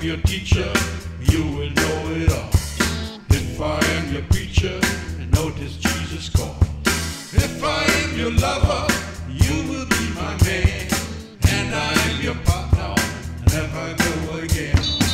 your teacher, you will know it all. If I am your preacher, notice Jesus call. If I am your lover, you will be my man. And I am your partner, never go again.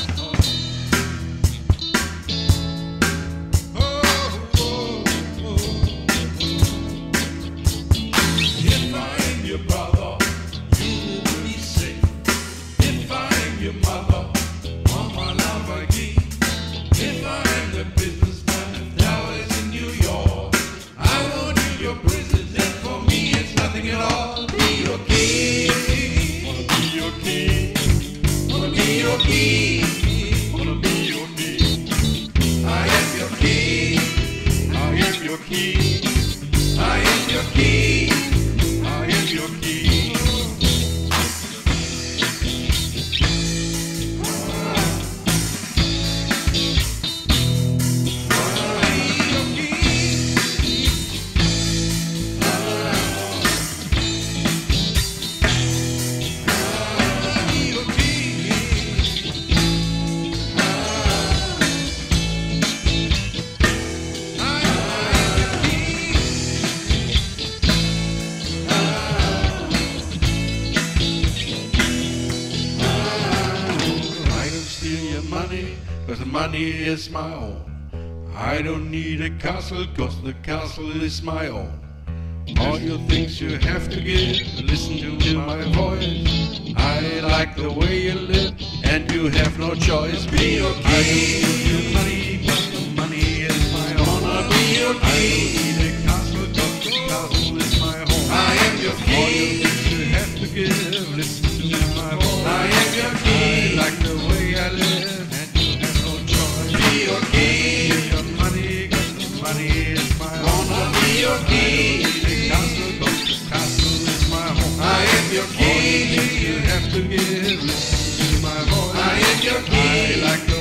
If I am your brother, you will be safe. If I am your mother, all my love I give. If I am the businessman of flowers in New York, I won't be your president. For me, it's nothing at all. Be your king. Wanna be your king. Wanna be your king. Wanna be your king. I am your king. I am your king. I am your king. I am your king. Cause the money is my own. I don't need a castle, cause the castle is my own. All your things you have to give, listen to my voice. I like the way you live, and you have no choice. Be your king. I don't need your money, cause the money is my own. Wanna be your king. I don't need a castle, cause the castle is my home. I am your king. All your things you have to give, listen to my voice. I am your king. I like the way I live. Your king, your money, cause the money is my own. Wanna be your king. The castle, cause the castle is my home. I am your king. All you have to give, listen to my voice. I am your king. I like